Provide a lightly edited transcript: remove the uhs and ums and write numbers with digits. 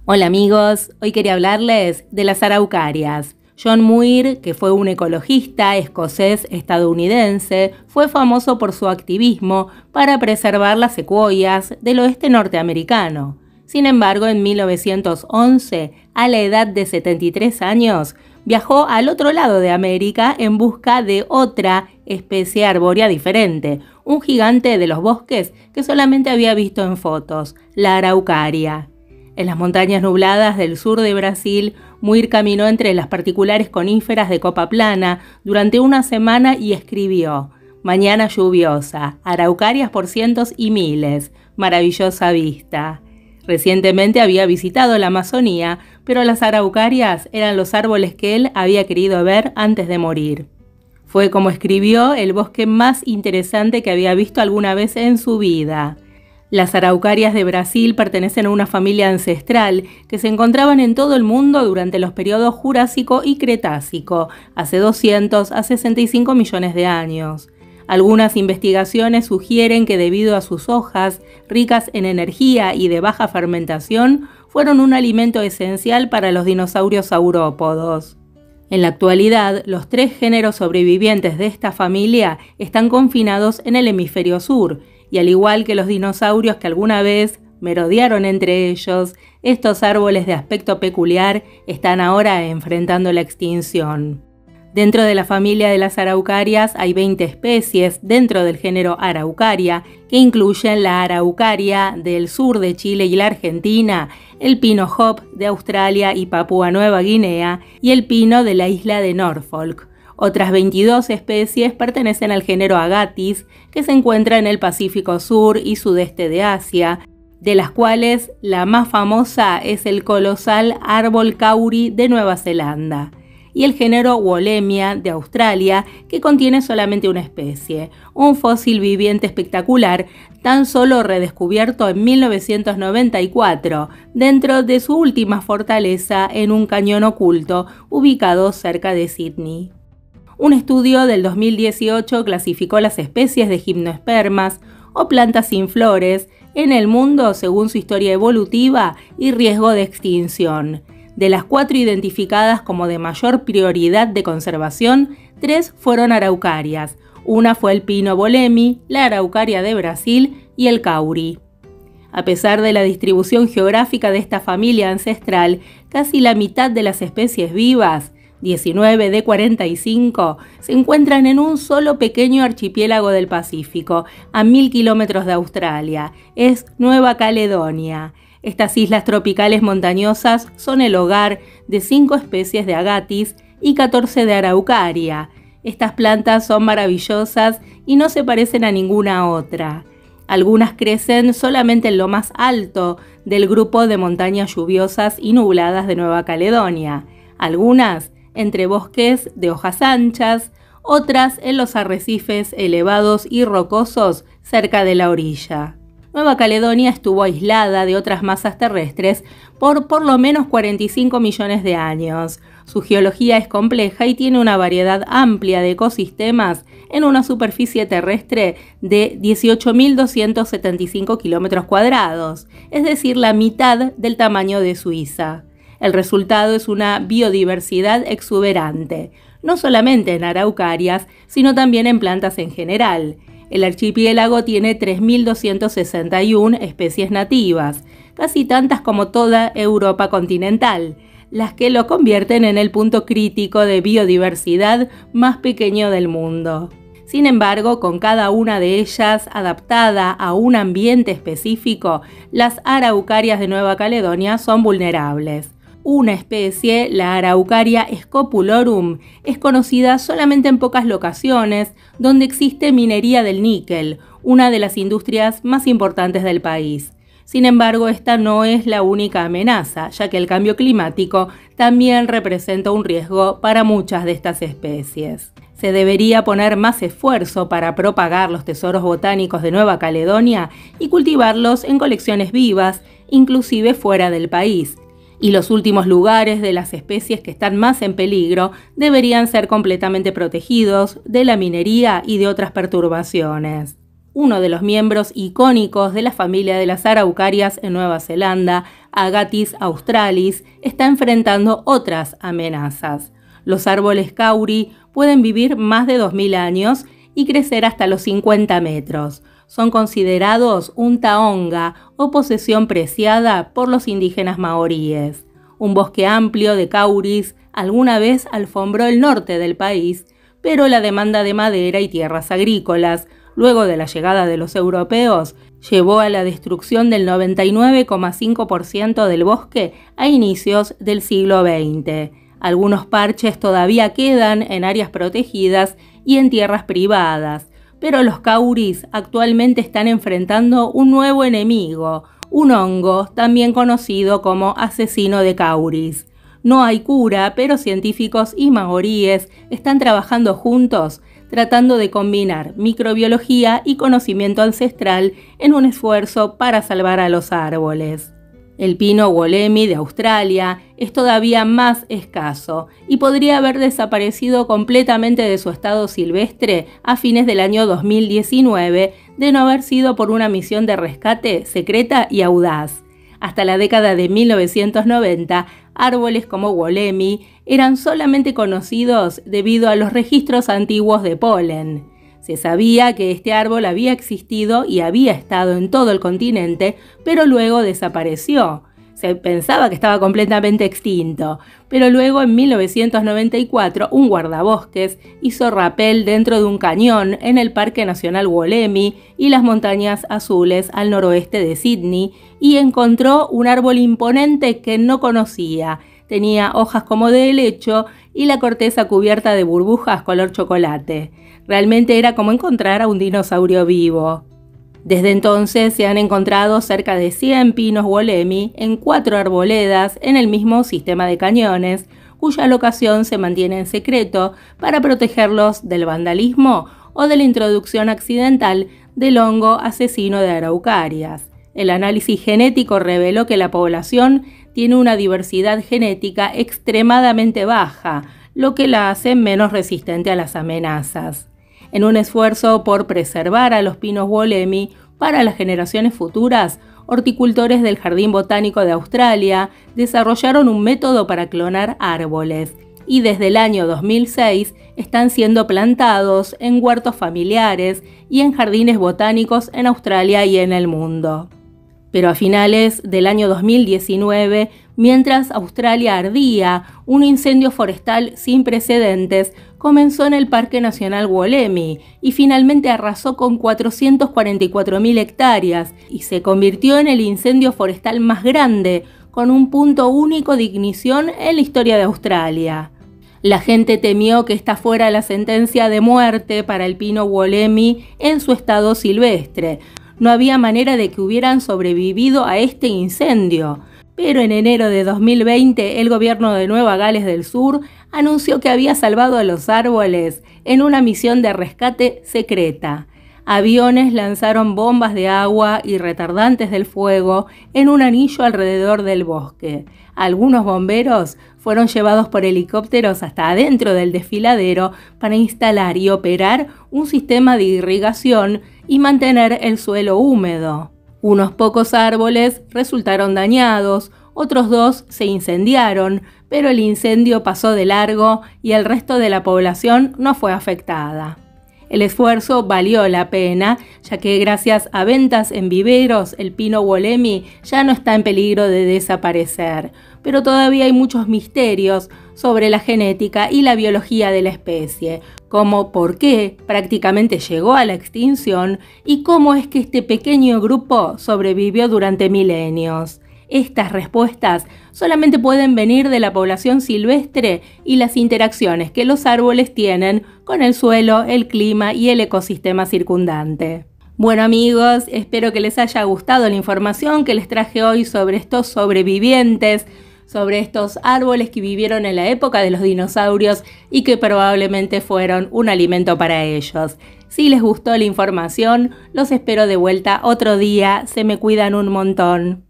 Hola amigos, hoy quería hablarles de las araucarias. John Muir, que fue un ecologista escocés-estadounidense, fue famoso por su activismo para preservar las secuoyas del oeste norteamericano. Sin embargo, en 1911, a la edad de 73 años, viajó al otro lado de América en busca de otra especie arbórea diferente, un gigante de los bosques que solamente había visto en fotos, la araucaria. En las montañas nubladas del sur de Brasil, Muir caminó entre las particulares coníferas de copa plana durante una semana y escribió: «Mañana lluviosa, araucarias por cientos y miles, maravillosa vista». Recientemente había visitado la Amazonía, pero las araucarias eran los árboles que él había querido ver antes de morir. Fue, como escribió, el bosque más interesante que había visto alguna vez en su vida. Las araucarias de Brasil pertenecen a una familia ancestral que se encontraban en todo el mundo durante los periodos Jurásico y Cretácico, hace 200 a 65 millones de años. Algunas investigaciones sugieren que debido a sus hojas, ricas en energía y de baja fermentación, fueron un alimento esencial para los dinosaurios saurópodos. En la actualidad, los 3 géneros sobrevivientes de esta familia están confinados en el hemisferio sur, y al igual que los dinosaurios que alguna vez merodearon entre ellos, estos árboles de aspecto peculiar están ahora enfrentando la extinción. Dentro de la familia de las araucarias hay 20 especies dentro del género Araucaria, que incluyen la araucaria del sur de Chile y la Argentina, el pino hop de Australia y Papúa Nueva Guinea y el pino de la isla de Norfolk. Otras 22 especies pertenecen al género Agathis, que se encuentra en el Pacífico Sur y sudeste de Asia, de las cuales la más famosa es el colosal árbol kauri de Nueva Zelanda, y el género Wollemia de Australia, que contiene solamente una especie, un fósil viviente espectacular, tan solo redescubierto en 1994, dentro de su última fortaleza en un cañón oculto ubicado cerca de Sydney. Un estudio del 2018 clasificó las especies de gimnospermas o plantas sin flores en el mundo según su historia evolutiva y riesgo de extinción. De las 4 identificadas como de mayor prioridad de conservación, 3 fueron araucarias. Una fue el pino Wollemi, la araucaria de Brasil y el kauri. A pesar de la distribución geográfica de esta familia ancestral, casi la mitad de las especies vivas, 19 de 45, se encuentran en un solo pequeño archipiélago del Pacífico, a 1000 kilómetros de Australia. Es Nueva Caledonia. Estas islas tropicales montañosas son el hogar de 5 especies de Agathis y 14 de araucaria. Estas plantas son maravillosas y no se parecen a ninguna otra. Algunas crecen solamente en lo más alto del grupo de montañas lluviosas y nubladas de Nueva Caledonia. Algunas entre bosques de hojas anchas, otras en los arrecifes elevados y rocosos cerca de la orilla. Nueva Caledonia estuvo aislada de otras masas terrestres por lo menos 45 millones de años. Su geología es compleja y tiene una variedad amplia de ecosistemas en una superficie terrestre de 18.275 kilómetros cuadrados, es decir, la mitad del tamaño de Suiza. El resultado es una biodiversidad exuberante, no solamente en araucarias, sino también en plantas en general. El archipiélago tiene 3.261 especies nativas, casi tantas como toda Europa continental, las que lo convierten en el punto crítico de biodiversidad más pequeño del mundo. Sin embargo, con cada una de ellas adaptada a un ambiente específico, las araucarias de Nueva Caledonia son vulnerables. Una especie, la Araucaria scopulorum, es conocida solamente en pocas locaciones donde existe minería del níquel, una de las industrias más importantes del país. Sin embargo, esta no es la única amenaza, ya que el cambio climático también representa un riesgo para muchas de estas especies. Se debería poner más esfuerzo para propagar los tesoros botánicos de Nueva Caledonia y cultivarlos en colecciones vivas, inclusive fuera del país. Y los últimos lugares de las especies que están más en peligro deberían ser completamente protegidos de la minería y de otras perturbaciones. Uno de los miembros icónicos de la familia de las araucarias en Nueva Zelanda, Agathis australis, está enfrentando otras amenazas. Los árboles kauri pueden vivir más de 2000 años y crecer hasta los 50 metros. Son considerados un taonga o posesión preciada por los indígenas maoríes. Un bosque amplio de kauris alguna vez alfombró el norte del país, pero la demanda de madera y tierras agrícolas, luego de la llegada de los europeos, llevó a la destrucción del 99,5% del bosque a inicios del siglo XX. Algunos parches todavía quedan en áreas protegidas y en tierras privadas, pero los kauris actualmente están enfrentando un nuevo enemigo, un hongo también conocido como asesino de kauris. No hay cura, pero científicos y maoríes están trabajando juntos tratando de combinar microbiología y conocimiento ancestral en un esfuerzo para salvar a los árboles. El pino Wollemi de Australia es todavía más escaso y podría haber desaparecido completamente de su estado silvestre a fines del año 2019 de no haber sido por una misión de rescate secreta y audaz. Hasta la década de 1990, árboles como Wollemi eran solamente conocidos debido a los registros antiguos de polen. Se sabía que este árbol había existido y había estado en todo el continente, pero luego desapareció. Se pensaba que estaba completamente extinto, pero luego en 1994 un guardabosques hizo rapel dentro de un cañón en el Parque Nacional Wollemi y las Montañas Azules al noroeste de Sydney y encontró un árbol imponente que no conocía. Tenía hojas como de helecho y la corteza cubierta de burbujas color chocolate. Realmente era como encontrar a un dinosaurio vivo. Desde entonces se han encontrado cerca de 100 pinos Wollemi en 4 arboledas en el mismo sistema de cañones, cuya locación se mantiene en secreto para protegerlos del vandalismo o de la introducción accidental del hongo asesino de araucarias. El análisis genético reveló que la población tiene una diversidad genética extremadamente baja, lo que la hace menos resistente a las amenazas. En un esfuerzo por preservar a los pinos Wollemi para las generaciones futuras, horticultores del Jardín Botánico de Australia desarrollaron un método para clonar árboles y desde el año 2006 están siendo plantados en huertos familiares y en jardines botánicos en Australia y en el mundo. Pero a finales del año 2019, mientras Australia ardía, un incendio forestal sin precedentes comenzó en el Parque Nacional Wollemi y finalmente arrasó con 444.000 hectáreas y se convirtió en el incendio forestal más grande, con un punto único de ignición en la historia de Australia. La gente temió que esta fuera la sentencia de muerte para el pino Wollemi en su estado silvestre. No había manera de que hubieran sobrevivido a este incendio. Pero en enero de 2020, el gobierno de Nueva Gales del Sur anunció que había salvado a los árboles en una misión de rescate secreta. Aviones lanzaron bombas de agua y retardantes del fuego en un anillo alrededor del bosque. Algunos bomberos fueron llevados por helicópteros hasta adentro del desfiladero para instalar y operar un sistema de irrigación y mantener el suelo húmedo. Unos pocos árboles resultaron dañados, otros 2 se incendiaron, pero el incendio pasó de largo y el resto de la población no fue afectada. El esfuerzo valió la pena, ya que gracias a ventas en viveros, el pino Wollemi ya no está en peligro de desaparecer, pero todavía hay muchos misterios sobre la genética y la biología de la especie, como por qué prácticamente llegó a la extinción y cómo es que este pequeño grupo sobrevivió durante milenios. Estas respuestas solamente pueden venir de la población silvestre y las interacciones que los árboles tienen con el suelo, el clima y el ecosistema circundante. Bueno amigos, espero que les haya gustado la información que les traje hoy sobre estos sobrevivientes, sobre estos árboles que vivieron en la época de los dinosaurios y que probablemente fueron un alimento para ellos. Si les gustó la información, los espero de vuelta otro día. Se me cuidan un montón.